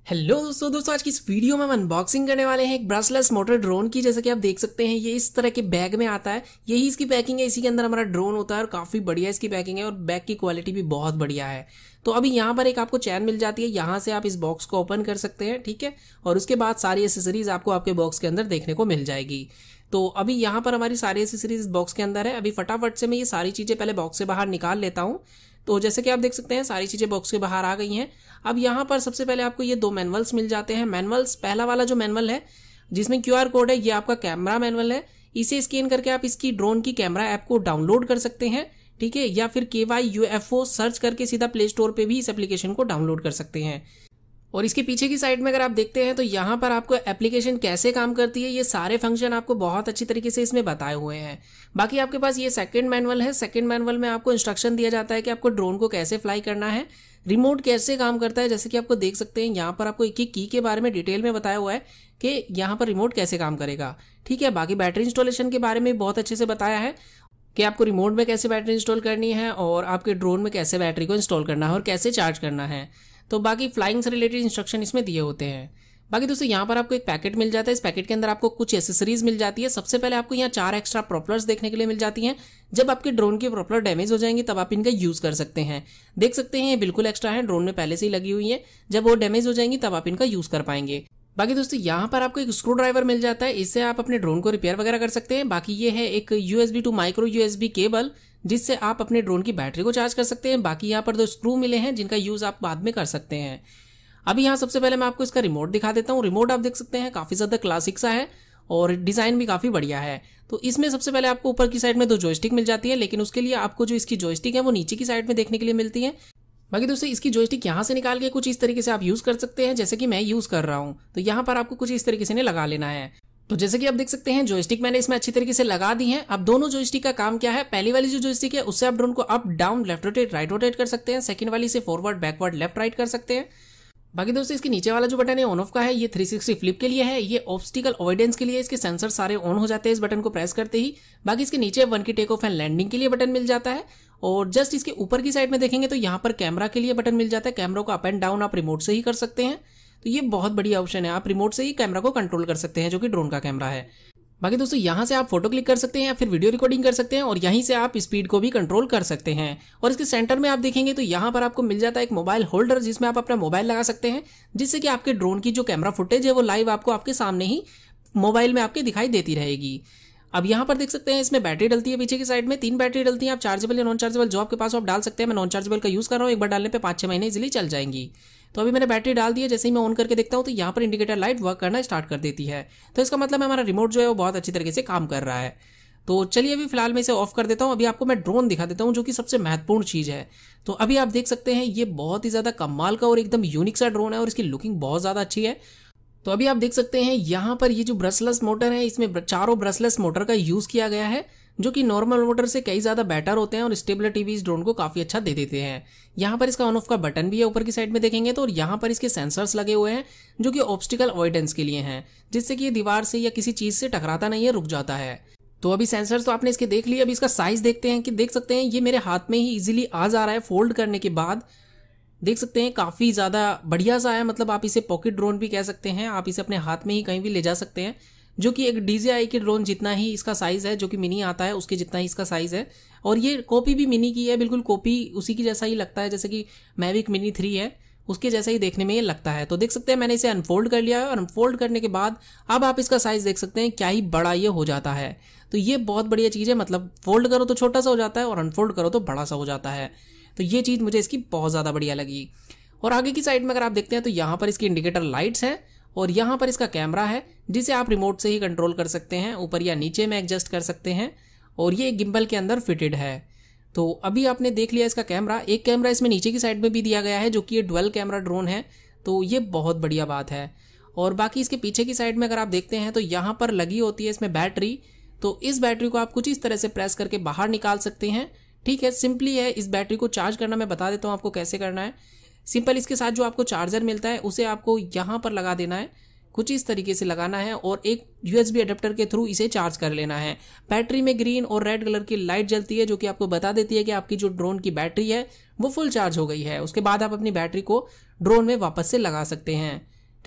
Hello दोस्तों आज की इस वीडियो में हम अनबॉक्सिंग करने वाले हैं एक ब्रशलेस मोटर ड्रोन की। जैसा कि आप देख सकते हैं ये इस तरह के बैग में आता है। यही इसकी पैकिंग है, इसी के अंदर हमारा ड्रोन होता है और काफी बढ़िया इसकी पैकिंग है और बैग की क्वालिटी भी बहुत बढ़िया है। तो अभी यहाँ पर एक आपको चैन मिल जाती है, यहाँ से आप इस बॉक्स को ओपन कर सकते हैं, ठीक है। और उसके बाद सारी एसेसरीज आपको आपके बॉक्स के अंदर देखने को मिल जाएगी। तो अभी यहाँ पर हमारी सारी एसेसरीज बॉक्स के अंदर है। अभी फटाफट से मैं ये सारी चीजें पहले बॉक्स से बाहर निकाल लेता हूँ। तो जैसे कि आप देख सकते हैं सारी चीजें बॉक्स के बाहर आ गई हैं। अब यहाँ पर सबसे पहले आपको ये दो मैनुअल्स मिल जाते हैं। मैनुअल्स, पहला वाला जो मैनुअल है जिसमें QR कोड है, ये आपका कैमरा मैनुअल है। इसे स्कैन करके आप इसकी ड्रोन की कैमरा ऐप को डाउनलोड कर सकते हैं, ठीक है। या फिर KYUFO सर्च करके सीधा प्ले स्टोर पे भी इस एप्लीकेशन को डाउनलोड कर सकते हैं। और इसके पीछे की साइड में अगर आप देखते हैं तो यहाँ पर आपको एप्लीकेशन कैसे काम करती है, ये सारे फंक्शन आपको बहुत अच्छी तरीके से इसमें बताए हुए हैं। बाकी आपके पास ये सेकंड मैनुअल है। सेकंड मैनुअल में आपको इंस्ट्रक्शन दिया जाता है कि आपको ड्रोन को कैसे फ्लाई करना है, रिमोट कैसे काम करता है। जैसे कि आपको देख सकते हैं यहाँ पर आपको एक एक की के बारे में डिटेल में बताया हुआ है कि यहाँ पर रिमोट कैसे काम करेगा, ठीक है। बाकी बैटरी इंस्टॉलेशन के बारे में बहुत अच्छे से बताया है कि आपको रिमोट में कैसे बैटरी इंस्टॉल करनी है और आपके ड्रोन में कैसे बैटरी को इंस्टॉल करना है और कैसे चार्ज करना है। तो बाकी फ्लाइंग से रिलेटेड इंस्ट्रक्शन इसमें दिए होते हैं। बाकी दोस्तों यहाँ पर आपको एक पैकेट मिल जाता है। इस पैकेट के अंदर आपको कुछ एसेसरीज मिल जाती है। सबसे पहले आपको यहाँ 4 एक्स्ट्रा प्रोपलर्स देखने के लिए मिल जाती हैं। जब आपके ड्रोन की प्रोपलर डैमेज हो जाएंगी तब आप इनका यूज कर सकते हैं। देख सकते हैं ये बिल्कुल एक्स्ट्रा है, ड्रोन में पहले से ही लगी हुई है। जब वो डैमेज हो जाएंगी तब आप इनका यूज कर पाएंगे। बाकी दोस्तों यहाँ पर आपको एक स्क्रू ड्राइवर मिल जाता है, इससे आप अपने ड्रोन को रिपेयर वगैरह कर सकते हैं। बाकी ये है एक USB to micro USB cable, जिससे आप अपने ड्रोन की बैटरी को चार्ज कर सकते हैं। बाकी यहाँ पर 2 स्क्रू मिले हैं जिनका यूज आप बाद में कर सकते हैं। अभी यहाँ सबसे पहले मैं आपको इसका रिमोट दिखा देता हूँ। रिमोट आप देख सकते हैं काफी ज्यादा क्लासिक सा है और डिजाइन भी काफी बढ़िया है। तो इसमें सबसे पहले आपको ऊपर की साइड में 2 जॉयस्टिक मिल जाती है, लेकिन उसके लिए आपको जो इसकी जॉयस्टिक है वो नीचे की साइड में देखने के लिए मिलती है। बाकी दोस्तों इसकी जॉयस्टिक यहाँ से निकाल के कुछ इस तरीके से आप यूज कर सकते हैं, जैसे कि मैं यूज कर रहा हूँ। तो यहाँ पर आपको कुछ इस तरीके से लगा लेना है। तो जैसे कि आप देख सकते हैं जॉयस्टिक मैंने इसमें अच्छी तरीके से लगा दी है। अब दोनों जॉयस्टिक का काम क्या है, पहली वाली जो जॉयस्टिक है उससे आप ड्रोन को up down left rotate right rotate कर सकते हैं। सेकंड वाली से फॉरवर्ड बैकवर्ड लेफ्ट राइट कर सकते हैं। बाकी दोस्तों इसके नीचे वाला जो बटन है ऑन ऑफ का है, ये 360 फ्लिप के लिए है, ये ऑब्स्टिकल अवॉइडेंस के लिए। इसके सेंसर सारे ऑन हो जाते हैं इस बटन को प्रेस करते ही। बाकी इसके नीचे 1 की टेक ऑफ एंड लैंडिंग के लिए बटन मिल जाता है। और जस्ट इसके ऊपर की साइड में देखेंगे तो यहाँ पर कैमरा के लिए बटन मिल जाता है। कैमरा को अप एंड डाउन आप रिमोट से ही कर सकते हैं। तो ये बहुत बढ़िया ऑप्शन है, आप रिमोट से ही कैमरा को कंट्रोल कर सकते हैं, जो कि ड्रोन का कैमरा है। बाकी दोस्तों यहाँ से आप फोटो क्लिक कर सकते हैं या फिर वीडियो रिकॉर्डिंग कर सकते हैं और यहीं से आप स्पीड को भी कंट्रोल कर सकते हैं। और इसके सेंटर में आप देखेंगे तो यहाँ पर आपको मिल जाता है एक मोबाइल होल्डर, जिसमें आप अपना मोबाइल लगा सकते हैं, जिससे कि आपके ड्रोन की जो कैमरा फुटेज है वो लाइव आपको आपके सामने ही मोबाइल में आपके दिखाई देती रहेगी। अब यहाँ पर देख सकते हैं इसमें बैटरी डलती है पीछे की साइड में, 3 बैटरी डलती है। आप चार्जेबल या नॉन चार्जेबल जो आपके पास आप डाल सकते हैं। मैं नॉन चार्जेबल का यूज कर रहा हूँ, एक बार डालने पे 5-6 महीने इजीली चल जाएंगी। तो अभी मैंने बैटरी डाल दी है। जैसे ही मैं ऑन करके देखता हूँ तो यहाँ पर इंडिकेटर लाइट वर्क करना स्टार्ट कर देती है। तो इसका मतलब हमारा रिमोट जो है वो बहुत अच्छी तरीके से काम कर रहा है। तो चलिए अभी फिलहाल मैं इसे ऑफ कर देता हूँ। अभी आपको मैं ड्रोन दिखा देता हूँ, जो कि सबसे महत्वपूर्ण चीज है। तो अभी आप देख सकते हैं ये बहुत ही ज्यादा कमाल का और एकदम यूनिक सा ड्रोन है और इसकी लुकिंग बहुत ज्यादा अच्छी है। तो अभी आप देख सकते हैं यहाँ पर ये जो ब्रशलेस मोटर है, इसमें चारों ब्रशलेस मोटर का यूज किया गया है, जो कि नॉर्मल मोटर से कई ज्यादा बेटर होते हैं और स्टेबिलिटी भी इस ड्रोन को काफी अच्छा दे देते हैं। यहाँ पर इसका ऑन ऑफ का बटन भी है ऊपर की साइड में देखेंगे तो, और यहाँ पर इसके सेंसर्स लगे हुए हैं जो कि ऑब्स्टिकल अवॉइडेंस के लिए हैं, जिससे कि ये दीवार से या किसी चीज से टकराता नहीं है, रुक जाता है। तो अभी सेंसर्स तो आपने इसके देख लिए। अभी इसका साइज देखते हैं कि देख सकते हैं ये मेरे हाथ में ही इजीली आ जा रहा है। फोल्ड करने के बाद देख सकते हैं काफी ज्यादा बढ़िया सा है। मतलब आप इसे पॉकेट ड्रोन भी कह सकते हैं, आप इसे अपने हाथ में ही कहीं भी ले जा सकते हैं, जो कि एक DJI के ड्रोन जितना ही इसका साइज है, जो कि मिनी आता है उसके जितना ही इसका साइज है। और ये कॉपी भी मिनी की है, बिल्कुल कॉपी उसी की जैसा ही लगता है, जैसे कि मैविक मिनी 3 है उसके जैसा ही देखने में ये लगता है। तो देख सकते हैं मैंने इसे अनफोल्ड कर लिया है और अनफोल्ड करने के बाद अब आप इसका साइज देख सकते हैं क्या ही बड़ा ये हो जाता है। तो ये बहुत बढ़िया चीज है, मतलब फोल्ड करो तो छोटा सा हो जाता है और अनफोल्ड करो तो बड़ा सा हो जाता है। तो ये चीज मुझे इसकी बहुत ज्यादा बढ़िया लगी। और आगे की साइड में अगर आप देखते हैं तो यहाँ पर इसकी इंडिकेटर लाइट्स हैं और यहाँ पर इसका कैमरा है, जिसे आप रिमोट से ही कंट्रोल कर सकते हैं, ऊपर या नीचे में एडजस्ट कर सकते हैं। और ये गिम्बल के अंदर फिटेड है। तो अभी आपने देख लिया इसका कैमरा। एक कैमरा इसमें नीचे की साइड में भी दिया गया है, जो कि ये डुअल कैमरा ड्रोन है। तो ये बहुत बढ़िया बात है। और बाकी इसके पीछे की साइड में अगर आप देखते हैं तो यहाँ पर लगी होती है इसमें बैटरी। तो इस बैटरी को आप कुछ इस तरह से प्रेस करके बाहर निकाल सकते हैं, ठीक है। सिंपली है, इस बैटरी को चार्ज करना मैं बता देता हूँ आपको कैसे करना है। सिंपल इसके साथ जो आपको चार्जर मिलता है उसे आपको यहाँ पर लगा देना है, कुछ इस तरीके से लगाना है और एक USB अडेप्टर के थ्रू इसे चार्ज कर लेना है। बैटरी में ग्रीन और रेड कलर की लाइट जलती है, जो कि आपको बता देती है कि आपकी जो ड्रोन की बैटरी है वो फुल चार्ज हो गई है। उसके बाद आप अपनी बैटरी को ड्रोन में वापस से लगा सकते हैं।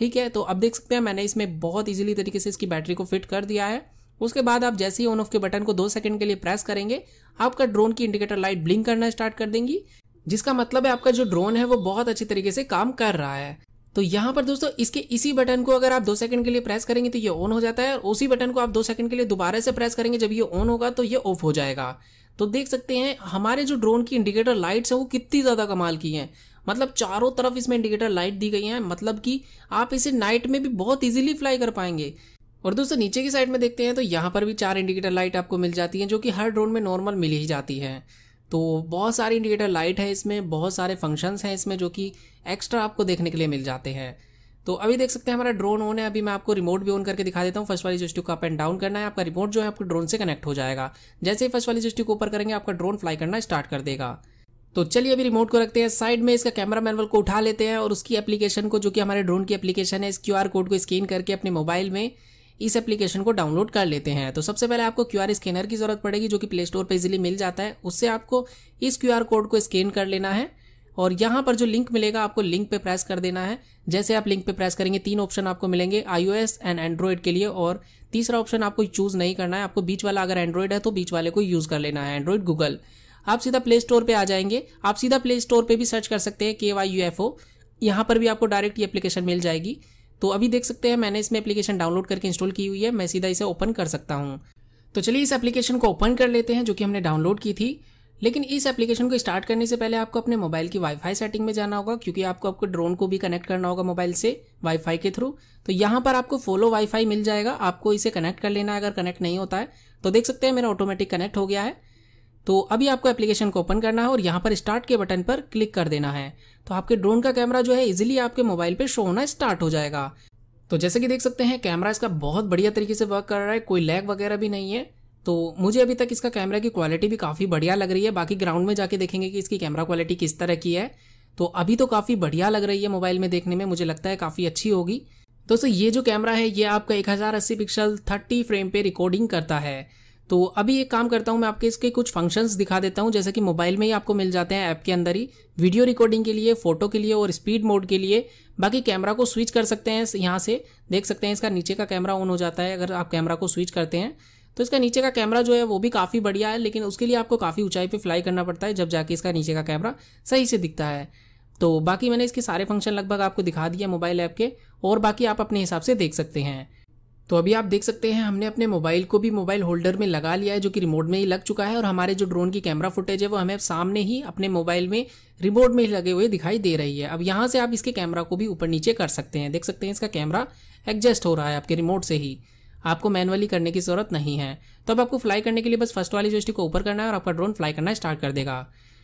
ठीक है, तो अब देख सकते हैं मैंने इसमें बहुत इजीली तरीके से इसकी बैटरी को फिट कर दिया है। उसके बाद आप जैसे ही ऑन ऑफ के बटन को 2 सेकंड के लिए प्रेस करेंगे, आपका ड्रोन की इंडिकेटर लाइट ब्लिंक करना स्टार्ट कर देंगी, जिसका मतलब है आपका जो ड्रोन है वो बहुत अच्छी तरीके से काम कर रहा है। तो यहाँ पर दोस्तों इसके इसी बटन को अगर आप 2 सेकंड के लिए प्रेस करेंगे तो ये ऑन हो जाता है, और उसी बटन को आप 2 सेकंड के लिए दोबारा से प्रेस करेंगे, जब ये ऑन होगा तो ये ऑफ हो जाएगा। तो देख सकते हैं हमारे जो ड्रोन की इंडिकेटर लाइट्स है वो कितनी ज्यादा कमाल की हैं। मतलब चारों तरफ इसमें इंडिकेटर लाइट दी गई हैं, मतलब कि आप इसे नाइट में भी बहुत इजीली फ्लाई कर पाएंगे। और दोस्तों नीचे की साइड में देखते हैं तो यहाँ पर भी 4 इंडिकेटर लाइट आपको मिल जाती हैं, जो कि हर ड्रोन में नॉर्मल मिल ही जाती है। तो बहुत सारी इंडिकेटर लाइट है इसमें, बहुत सारे फंक्शंस हैं इसमें जो कि एक्स्ट्रा आपको देखने के लिए मिल जाते हैं। तो अभी देख सकते हैं हमारा ड्रोन ऑन है। अभी मैं आपको रिमोट भी ऑन करके दिखा देता हूँ। फर्स्ट वाली जॉयस्टिक को अप एंड डाउन करना है, आपका रिमोट जो है आपके ड्रोन से कनेक्ट हो जाएगा। जैसे ही फर्स्ट वाली जॉयस्टिक को ऊपर करेंगे आपका ड्रोन फ्लाई करना स्टार्ट कर देगा। तो चलिए अभी रिमोट को रखते हैं साइड में, इसका कैमरा मैनुअल को उठा लेते हैं और उसकी एप्लीकेशन को, जो कि हमारे ड्रोन की एप्लीकेशन है, इस QR कोड को स्कैन करके अपने मोबाइल में इस एप्लीकेशन को डाउनलोड कर लेते हैं। तो सबसे पहले आपको QR स्कैनर की जरूरत पड़ेगी, जो कि प्ले स्टोर पर इजीली मिल जाता है। उससे आपको इस QR कोड को स्कैन कर लेना है और यहाँ पर जो लिंक मिलेगा आपको लिंक पे प्रेस कर देना है। जैसे आप लिंक पे प्रेस करेंगे 3 ऑप्शन आपको मिलेंगे iOS एंड एंड्रॉइड के लिए, और तीसरा ऑप्शन आपको चूज नहीं करना है, आपको बीच वाला, अगर एंड्रॉइड है तो बीच वाले को यूज कर लेना है, एंड्रॉइड गूगल। आप सीधा प्ले स्टोर पे आ जाएंगे, आप सीधा प्ले स्टोर पे भी सर्च कर सकते हैं KYUFO, यहाँ पर भी आपको डायरेक्ट ये एप्लीकेशन मिल जाएगी। तो अभी देख सकते हैं मैंने इसमें एप्लीकेशन डाउनलोड करके इंस्टॉल की हुई है, मैं सीधा इसे ओपन कर सकता हूँ। तो चलिए इस एप्लीकेशन को ओपन कर लेते हैं जो कि हमने डाउनलोड की थी। लेकिन इस एप्लीकेशन को स्टार्ट करने से पहले आपको अपने मोबाइल की वाईफाई सेटिंग में जाना होगा, क्योंकि आपको आपके ड्रोन को भी कनेक्ट करना होगा मोबाइल से वाईफाई के थ्रू। तो यहाँ पर आपको फॉलो वाईफाई मिल जाएगा, आपको इसे कनेक्ट कर लेना है। अगर कनेक्ट नहीं होता है तो देख सकते हैं मेरा ऑटोमेटिक कनेक्ट हो गया है। तो अभी आपको एप्लीकेशन को ओपन करना है और यहाँ पर स्टार्ट के बटन पर क्लिक कर देना है। तो आपके ड्रोन का कैमरा जो है इजीली आपके मोबाइल पे शो होना स्टार्ट हो जाएगा। तो जैसे कि देख सकते हैं कैमरा इसका बहुत बढ़िया तरीके से वर्क कर रहा है, कोई लैग वगैरह भी नहीं है। तो मुझे अभी तक इसका कैमरा की क्वालिटी भी काफ़ी बढ़िया लग रही है। बाकी ग्राउंड में जाके देखेंगे कि इसकी कैमरा क्वालिटी किस तरह की है। तो अभी तो काफ़ी बढ़िया लग रही है मोबाइल में देखने में, मुझे लगता है काफ़ी अच्छी होगी। दोस्तों ये जो कैमरा है ये आपका 1080 पिक्सल 30 फ्रेम पे रिकॉर्डिंग करता है। तो अभी एक काम करता हूँ, मैं आपके इसके कुछ फंक्शंस दिखा देता हूँ। जैसे कि मोबाइल में ही आपको मिल जाते हैं ऐप के अंदर ही, वीडियो रिकॉर्डिंग के लिए, फोटो के लिए और स्पीड मोड के लिए। बाकी कैमरा को स्विच कर सकते हैं यहाँ से, देख सकते हैं इसका नीचे का कैमरा ऑन हो जाता है अगर आप कैमरा को स्विच करते हैं। तो इसका नीचे का कैमरा जो है वो भी काफ़ी बढ़िया है, लेकिन उसके लिए आपको काफ़ी ऊंचाई पे फ्लाई करना पड़ता है, जब जाके इसका नीचे का कैमरा सही से दिखता है। तो बाकी मैंने इसके सारे फंक्शन लगभग आपको दिखा दिया मोबाइल ऐप के, और बाकी आप अपने हिसाब से देख सकते हैं। तो अभी आप देख सकते हैं हमने अपने मोबाइल को भी मोबाइल होल्डर में लगा लिया है, जो कि रिमोट में ही लग चुका है, और हमारे जो ड्रोन की कैमरा फुटेज है वो हमें सामने ही अपने मोबाइल में रिमोट में ही लगे हुए दिखाई दे रही है। अब यहाँ से आप इसके कैमरा को भी ऊपर नीचे कर सकते हैं, देख सकते हैं इसका कैमरा एडजस्ट हो रहा है आपके रिमोट से ही, आपको मैनुअली करने की जरूरत नहीं है। तो अब आपको फ्लाई करने के लिए बस फर्स्ट वाली जॉयस्टिक को ऊपर करना है और आपका ड्रोन फ्लाई करना स्टार्ट कर देगा।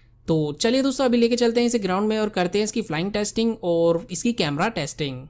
तो चलिए दोस्तों अभी लेके चलते हैं इसे ग्राउंड में और करते हैं इसकी फ्लाइंग टेस्टिंग और इसकी कैमरा टेस्टिंग।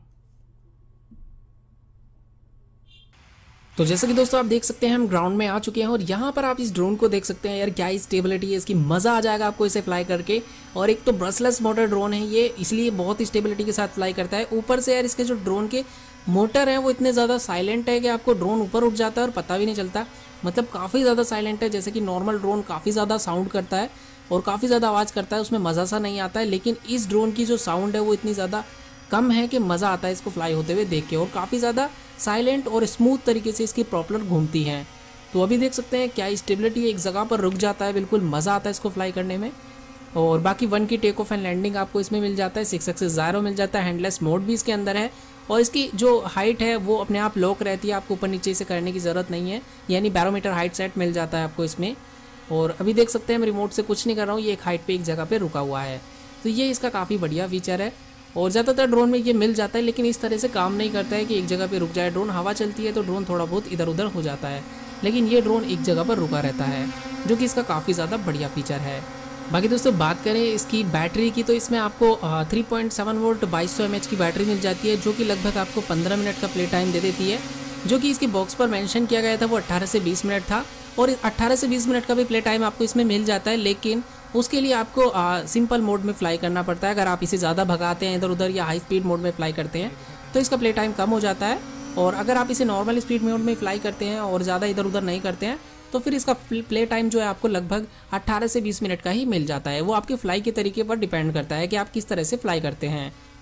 तो जैसे कि दोस्तों आप देख सकते हैं हम ग्राउंड में आ चुके हैं, और यहाँ पर आप इस ड्रोन को देख सकते हैं। यार क्या स्टेबिलिटी है इसकी, मज़ा आ जाएगा आपको इसे फ्लाई करके। और एक तो ब्रशलेस मोटर ड्रोन है ये, इसलिए बहुत स्टेबिलिटी के साथ फ्लाई करता है। ऊपर से यार इसके जो ड्रोन के मोटर हैं वो इतने ज़्यादा साइलेंट है कि आपको ड्रोन ऊपर उठ जाता है और पता भी नहीं चलता। मतलब काफ़ी ज़्यादा साइलेंट है, जैसे कि नॉर्मल ड्रोन काफ़ी ज़्यादा साउंड करता है और काफ़ी ज़्यादा आवाज़ करता है, उसमें मज़ा सा नहीं आता है। लेकिन इस ड्रोन की जो साउंड है वो इतनी ज़्यादा कम है कि मज़ा आता है इसको फ्लाई होते हुए देख के, और काफ़ी ज़्यादा साइलेंट और स्मूथ तरीके से इसकी प्रॉपेलर घूमती हैं। तो अभी देख सकते हैं क्या स्टेबिलिटी एक जगह पर रुक जाता है, बिल्कुल मज़ा आता है इसको फ्लाई करने में। और बाकी 1 की टेक ऑफ एंड लैंडिंग आपको इसमें मिल जाता है, 6 एक्सिस ज़ायरो मिल जाता है, हैंडलेस मोड भी इसके अंदर है, और इसकी जो हाइट है वो अपने आप लॉक रहती है, आपको ऊपर नीचे से करने की ज़रूरत नहीं है, यानी बैरोमीटर हाइट सेट मिल जाता है आपको इसमें। और अभी देख सकते हैं मैं रिमोट से कुछ नहीं कर रहा हूँ, ये एक हाइट पे एक जगह पे रुका हुआ है। तो ये इसका काफ़ी बढ़िया फीचर है, और ज़्यादातर ड्रोन में ये मिल जाता है, लेकिन इस तरह से काम नहीं करता है कि एक जगह पे रुक जाए ड्रोन। हवा चलती है तो ड्रोन थोड़ा बहुत इधर उधर हो जाता है, लेकिन ये ड्रोन एक जगह पर रुका रहता है, जो कि इसका काफ़ी ज़्यादा बढ़िया फीचर है। बाकी दोस्तों बात करें इसकी बैटरी की, तो इसमें आपको 3.7 वोल्ट 2200 mAh की बैटरी मिल जाती है, जो कि लगभग आपको 15 मिनट का प्ले टाइम दे देती है। जो कि इसकी बॉक्स पर मेंशन किया गया था वो 18 से 20 मिनट था, और 18 से 20 मिनट का भी प्ले टाइम आपको इसमें मिल जाता है। लेकिन उसके लिए आपको सिंपल मोड में फ्लाई करना पड़ता है। अगर आप इसे ज़्यादा भगाते हैं इधर उधर या हाई स्पीड मोड में फ्लाई करते हैं तो इसका प्ले टाइम कम हो जाता है, और अगर आप इसे नॉर्मल स्पीड मोड में फ्लाई करते हैं और ज़्यादा इधर उधर नहीं करते हैं तो फिर इसका प्ले टाइम जो है आपको लगभग 18 से 20 मिनट का ही मिल जाता है। वो आपके फ्लाई के तरीके पर डिपेंड करता है कि आप किस तरह से फ्लाई करते हैं।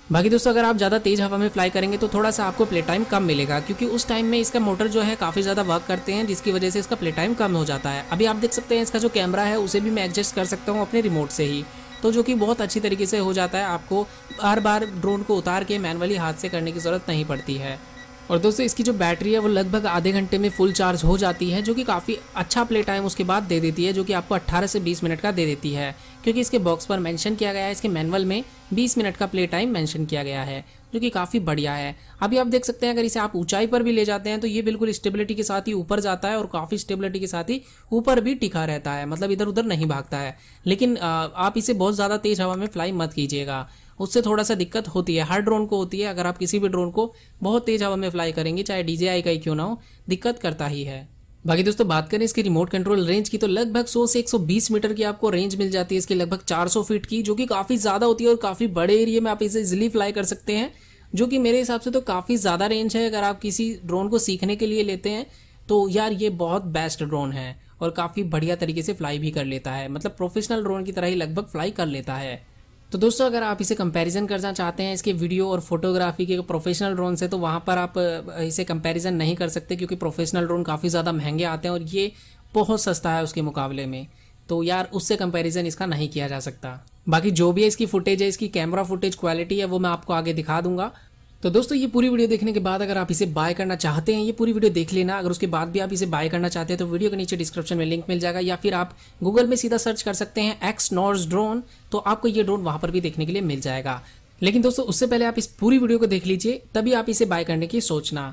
बाकी दोस्तों अगर आप ज़्यादा तेज़ हवा में फ्लाई करेंगे तो थोड़ा सा आपको प्ले टाइम कम मिलेगा, क्योंकि उस टाइम में इसका मोटर जो है काफ़ी ज़्यादा वर्क करते हैं, जिसकी वजह से इसका प्ले टाइम कम हो जाता है। अभी आप देख सकते हैं इसका जो कैमरा है उसे भी मैं एडजस्ट कर सकता हूँ अपने रिमोट से ही, तो जो कि बहुत अच्छी तरीके से हो जाता है। आपको बार बार ड्रोन को उतार के मैनुअली हाथ से करने की ज़रूरत नहीं पड़ती है। और दोस्तों इसकी जो बैटरी है वो लगभग आधे घंटे में फुल चार्ज हो जाती है, जो कि काफ़ी अच्छा प्ले टाइम उसके बाद दे देती है, जो कि आपको 18 से 20 मिनट का दे देती है, क्योंकि इसके बॉक्स पर मेंशन किया गया है, इसके मैनुअल में 20 मिनट का प्ले टाइम मेंशन किया गया है, जो कि काफ़ी बढ़िया है। अभी आप देख सकते हैं अगर इसे आप ऊंचाई पर भी ले जाते हैं तो ये बिल्कुल स्टेबिलिटी के साथ ही ऊपर जाता है और काफ़ी स्टेबिलिटी के साथ ही ऊपर भी टिका रहता है, मतलब इधर उधर नहीं भागता है। लेकिन आप इसे बहुत ज़्यादा तेज़ हवा में फ्लाई मत कीजिएगा, उससे थोड़ा सा दिक्कत होती है, हर ड्रोन को होती है। अगर आप किसी भी ड्रोन को बहुत तेज हवा में फ्लाई करेंगे, चाहे DJI का ही क्यों ना हो, दिक्कत करता ही है। बाकी दोस्तों बात करें इसकी रिमोट कंट्रोल रेंज की तो लगभग 100 से 120 मीटर की आपको रेंज मिल जाती है, इसकी लगभग 400 फीट की, जो कि काफ़ी ज़्यादा होती है और काफ़ी बड़े एरिया में आप इसे इजिली फ्लाई कर सकते हैं, जो कि मेरे हिसाब से तो काफ़ी ज़्यादा रेंज है। अगर आप किसी ड्रोन को सीखने के लिए लेते हैं तो यार ये बहुत बेस्ट ड्रोन है और काफ़ी बढ़िया तरीके से फ्लाई भी कर लेता है, मतलब प्रोफेशनल ड्रोन की तरह ही लगभग फ्लाई कर लेता है। तो दोस्तों अगर आप इसे कंपैरिजन करना चाहते हैं इसके वीडियो और फोटोग्राफी के प्रोफेशनल ड्रोन से, तो वहाँ पर आप इसे कंपैरिजन नहीं कर सकते, क्योंकि प्रोफेशनल ड्रोन काफ़ी ज़्यादा महंगे आते हैं और ये बहुत सस्ता है उसके मुकाबले में, तो यार उससे कंपैरिजन इसका नहीं किया जा सकता। बाकी जो भी है इसकी फुटेज है, इसकी कैमरा फुटेज क्वालिटी है, वो मैं आपको आगे दिखा दूंगा। तो दोस्तों ये पूरी वीडियो देखने के बाद अगर आप इसे बाय करना चाहते हैं, ये पूरी वीडियो देख लेना, अगर उसके बाद भी आप इसे बाय करना चाहते हैं तो वीडियो के नीचे डिस्क्रिप्शन में लिंक मिल जाएगा, या फिर आप गूगल में सीधा सर्च कर सकते हैं X-Norse ड्रोन, तो आपको ये ड्रोन वहां पर भी देखने के लिए मिल जाएगा। लेकिन दोस्तों उससे पहले आप इस पूरी वीडियो को देख लीजिए, तभी आप इसे बाय करने की सोचना।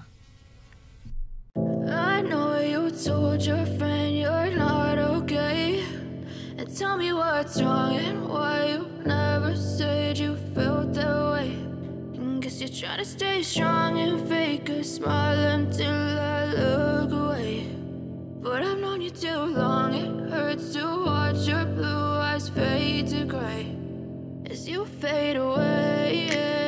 You're trying to stay strong and fake a smile until I look away. But I've known you too long, it hurts to watch your blue eyes fade to gray as you fade away,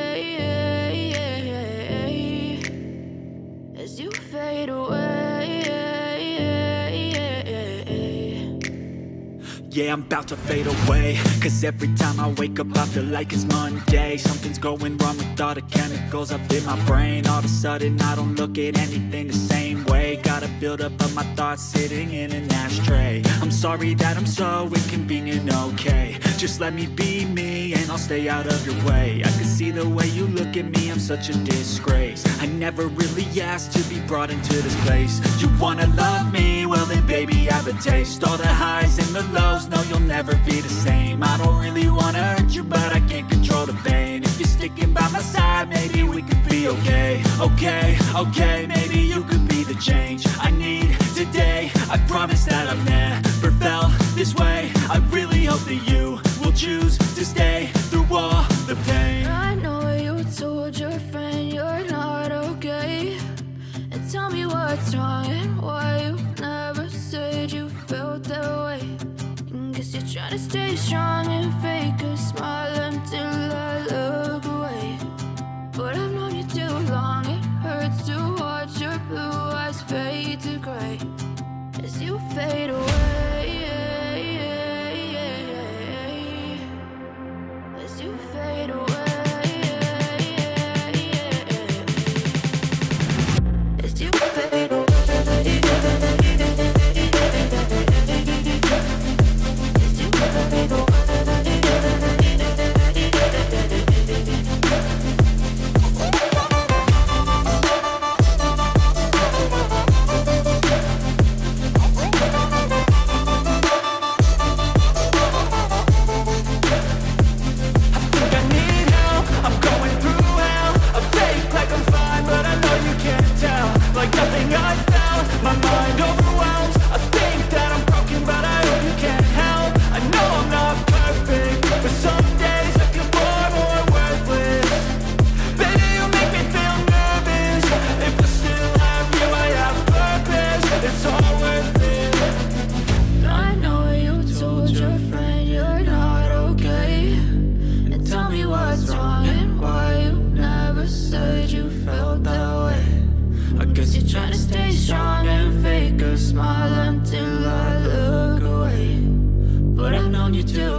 as you fade away. Yeah, I'm about to fade away, 'cause every time I wake up I feel like it's Monday. Something's going wrong with all the chemicals up in my brain. All of a sudden I don't look at anything the same way. Got a build up of my thoughts sitting in an ashtray. I'm sorry that I'm so inconvenient, okay. Just let me be me and I'll stay out of your way. I can see the way you look at me, I'm such a disgrace. I never really asked to be brought into this place. You wanna love me? Well then baby have a taste. All the highs and the lows, no you'll never be the same. I don't really wanna hurt you but I can't control the pain. If you're sticking by my side maybe we could be okay. Okay, maybe you could be the change I need today. I promise that I've never felt this way. I really hope that you will choose to stay through all the pain. I know you told your friend you're not okay, and tell me what's wrong and why you never said you felt that way. Guess you're trying to stay strong and fake a smile until I look away. But I've known you too long, it hurts to watch your blue eyes fade to gray as you fade away, as you fade away, as you fade away. Smile until I look away, but I've known you too